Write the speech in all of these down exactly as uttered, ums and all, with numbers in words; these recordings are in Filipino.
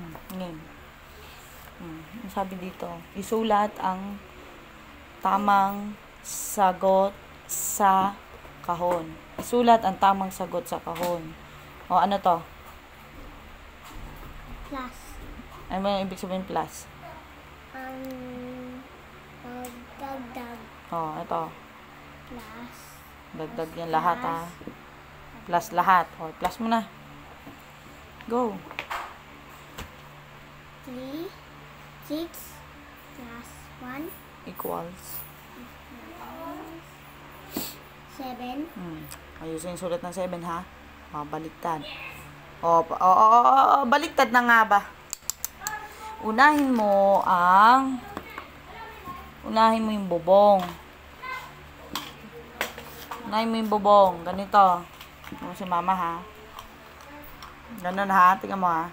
Hmm, ngayon. Hmm, sabi dito, isulat ang tamang sagot sa kahon. Isulat ang tamang sagot sa kahon. O, ano to? Plus. Ano ba yung ibig sabihin plus? Um, dagdag. O, ito. Plus. Dagdag Plus, yan lahat, ha? Plus lahat. O, plus mo na. Go. three, six, plus one, Equals. seven. Hmm. Ayusin yung sulat ng seven, ha? O, baliktad. O, o, o, o, baliktad na nga ba? Unahin mo ang unahin mo yung bubong. Unahin mo yung bubong. Ganito. Ano si mama, ha? Ganun, ha? Tingnan mo, ha?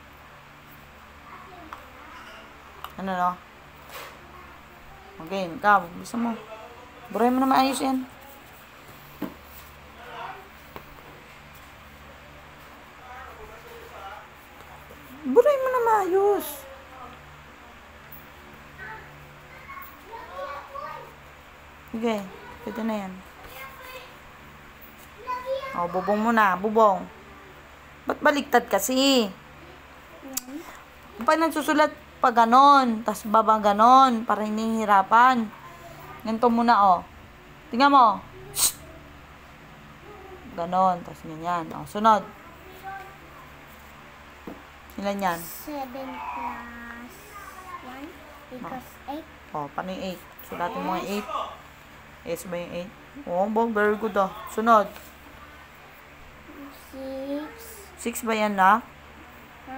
Ano, no? Okay, ikaw. Bisa mo. Buray mo na maayos yan. Buray mo na maayos. Sige, pwede na yan. O, bubong mo na. Bubong. Ba't baliktad kasi? Pag nagsusulat pa ganon, tas baba ganon, para hindi hirapan. Ganito muna, o. Tingnan mo. Shhh! Ganon, tas ganyan. O, sunod. Ilan yan? seven plus one equals eight. O, paano yung eight? Sulatin mo yung eight. S ba yung eight? O, oh, very good, ah. Sunod. six. six ba yan, na? Ha?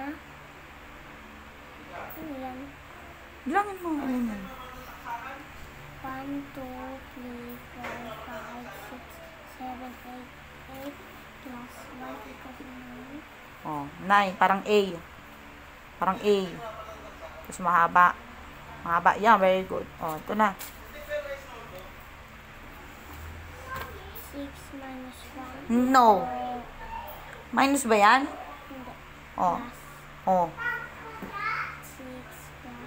Ano yan? Bilangin mo, ano yan? one, two, three, four, five, six, seven, eight. eight plus one equals nine. Oh, nine. Parang A. Parang A. Tapos mahaba. Mahaba. Yan, very good. Oh, ito na. six minus one. No. Minus ba yan? Hindi. Oh. Plus. Oh.